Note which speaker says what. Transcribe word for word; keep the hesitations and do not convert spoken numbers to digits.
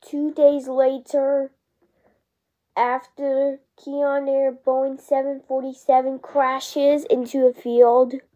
Speaker 1: Two days later, after Key on Air Boeing seven forty-seven crashes into a field,